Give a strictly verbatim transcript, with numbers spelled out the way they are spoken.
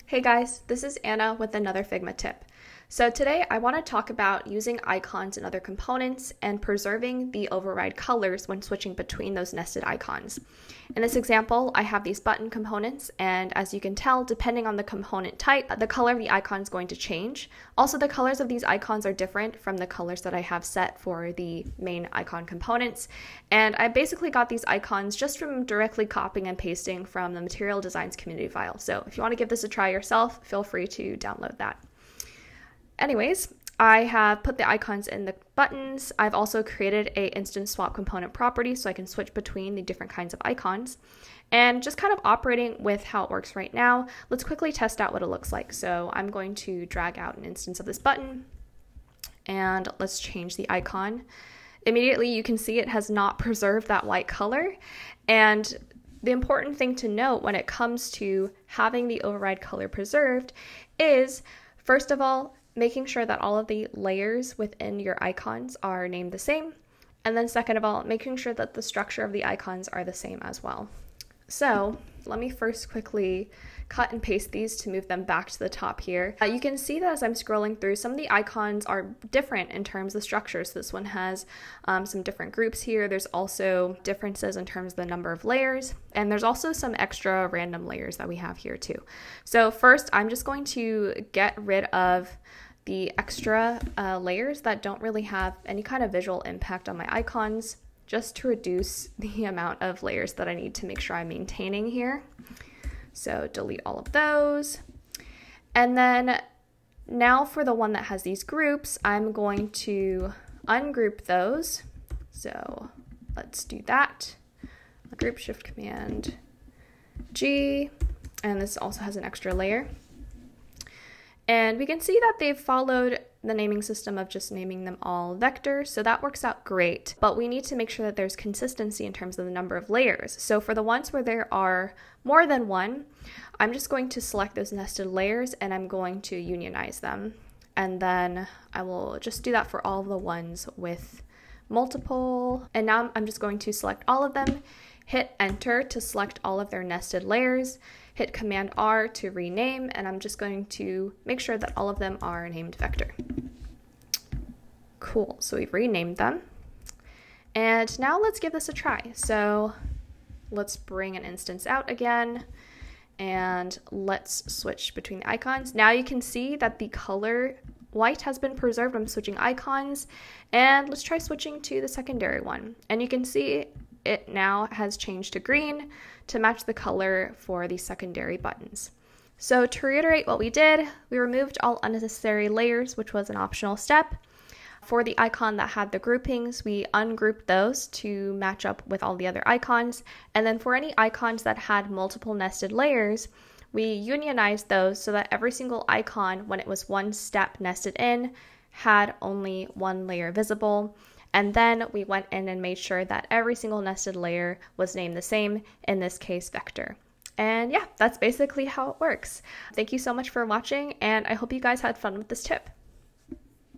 Hey guys, this is Anna with another Figma tip. So today I want to talk about using icons and other components and preserving the override colors when switching between those nested icons. In this example, I have these button components, and as you can tell, depending on the component type, the color of the icon is going to change. Also, the colors of these icons are different from the colors that I have set for the main icon components. And I basically got these icons just from directly copying and pasting from the Material Designs community file. So if you want to give this a try yourself, feel free to download that. Anyways, I have put the icons in the buttons. I've also created a instance swap component property so I can switch between the different kinds of icons. And just kind of operating with how it works right now, let's quickly test out what it looks like. So I'm going to drag out an instance of this button and let's change the icon. Immediately you can see it has not preserved that white color. And the important thing to note when it comes to having the override color preserved is, first of all, making sure that all of the layers within your icons are named the same. And then second of all, making sure that the structure of the icons are the same as well. So let me first quickly cut and paste these to move them back to the top here. Uh, you can see that as I'm scrolling through, some of the icons are different in terms of structures. This one has um, some different groups here. There's also differences in terms of the number of layers, and there's also some extra random layers that we have here too. So first, I'm just going to get rid of the extra uh, layers that don't really have any kind of visual impact on my icons, just to reduce the amount of layers that I need to make sure I'm maintaining here. So delete all of those. And then now for the one that has these groups, I'm going to ungroup those. So let's do that. Group Shift Command G, and this also has an extra layer. And we can see that they've followed the naming system of just naming them all vectors, so that works out great. But we need to make sure that there's consistency in terms of the number of layers. So for the ones where there are more than one, I'm just going to select those nested layers and I'm going to unionize them. And then I will just do that for all the ones with multiple. And now I'm just going to select all of them, hit enter to select all of their nested layers, hit Command R to rename, and I'm just going to make sure that all of them are named vector. Cool, so we've renamed them. And now let's give this a try. So let's bring an instance out again, and let's switch between the icons. Now you can see that the color white has been preserved. I'm switching icons, and let's try switching to the secondary one. And you can see it now has changed to green to match the color for the secondary buttons. So to reiterate what we did, we removed all unnecessary layers, which was an optional step. For the icon that had the groupings, we ungrouped those to match up with all the other icons. And then for any icons that had multiple nested layers, we unionized those so that every single icon, when it was one step nested in, had only one layer visible. And then we went in and made sure that every single nested layer was named the same, in this case, vector. And yeah, that's basically how it works. Thank you so much for watching, and I hope you guys had fun with this tip.